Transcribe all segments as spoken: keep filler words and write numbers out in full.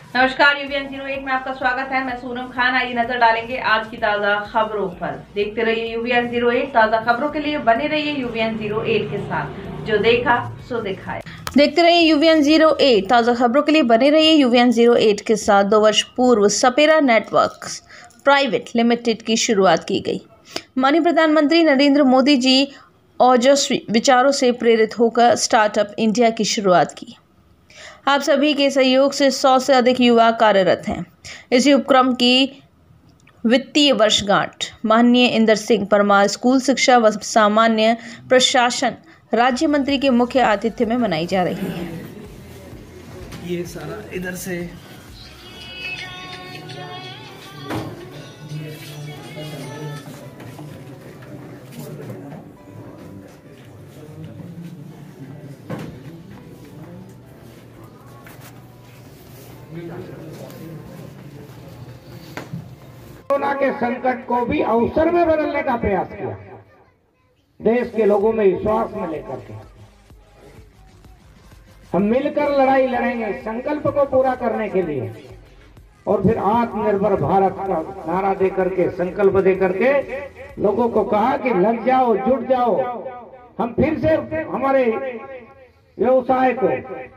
नमस्कार, UVN zero eight में आपका स्वागत है। मैं सोनम खान। आइए नजर डालेंगे आज की ताजा खबरों पर। देखते रहिए यूवीएन जीरो एट। ताजा खबरों के लिए बने रहिए यूवीएन जीरो एट के साथ। जो देखा सो दिखाए। देखते रहिए यूवीएन जीरो एट। ताजा खबरों के लिए बने रहिए यूवीएन जीरो एट के साथ। दो वर्ष पूर्व सपेरा नेटवर्क्स प्राइवेट लिमिटेड की शुरुआत की गई। माननीय प्रधानमंत्री नरेंद्र मोदी जी ओजस्वी विचारों से प्रेरित होकर स्टार्टअप इंडिया की शुरुआत की। आप सभी के सहयोग से सौ से अधिक युवा कार्यरत हैं। इसी उपक्रम की वित्तीय वर्षगांठ माननीय इंदर सिंह परमार स्कूल शिक्षा व सामान्य प्रशासन राज्य मंत्री के मुख्य आतिथ्य में मनाई जा रही है। ये सारा इधर से कोरोना के संकट को भी अवसर में बदलने का प्रयास किया, देश के लोगों में विश्वास में लेकर के हम मिलकर लड़ाई लड़ेंगे संकल्प को पूरा करने के लिए। और फिर आत्मनिर्भर भारत का नारा देकर के संकल्प देकर के लोगों को कहा कि लग जाओ, जुट जाओ। हम फिर से हमारे व्यवसाय को,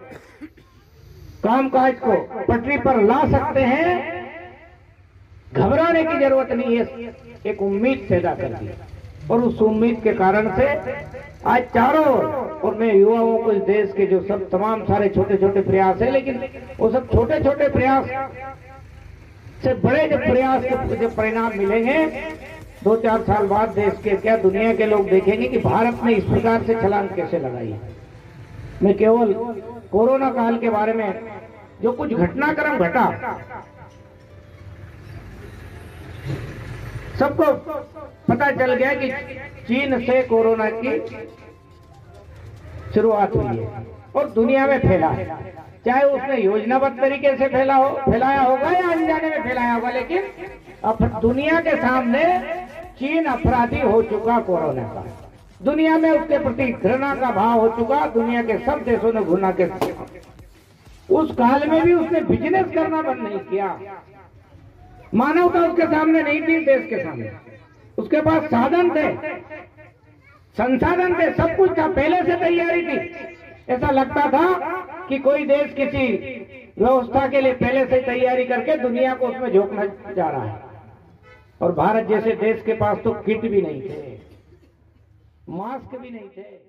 कामकाज को पटरी पर ला सकते हैं। घबराने की जरूरत नहीं है, एक उम्मीद पैदा कर दी। और उस उम्मीद के कारण से आज चारों ओर, और मैं युवाओं को इस देश के जो सब तमाम सारे छोटे छोटे प्रयास है, लेकिन वो सब छोटे छोटे प्रयास से बड़े जब प्रयास के जब परिणाम मिलेंगे दो चार साल बाद, देश के क्या दुनिया के लोग देखेंगे कि भारत ने इस प्रकार से छलांग कैसे लगाई है। मैं केवल कोरोना काल के बारे में जो कुछ घटनाक्रम घटा, सबको पता चल गया कि चीन से कोरोना की शुरुआत हुई है और दुनिया में फैला है। चाहे उसने योजनाबद्ध तरीके से फैला हो फैलाया होगा या अनजाने में फैलाया होगा, लेकिन अब दुनिया के सामने चीन अपराधी हो चुका कोरोना का। दुनिया में उसके प्रति घृणा का भाव हो चुका। दुनिया के सब देशों ने घृणा के उस काल में भी उसने बिजनेस करना बंद नहीं किया। मानवता उसके सामने नहीं थी, देश के सामने उसके पास साधन थे, संसाधन थे, सब कुछ था, पहले से तैयारी थी। ऐसा लगता था कि कोई देश किसी व्यवस्था के लिए पहले से तैयारी करके दुनिया को उसमें झोंकना जा रहा है। और भारत जैसे देश के पास तो किट भी नहीं थे, मास्क भी नहीं थे।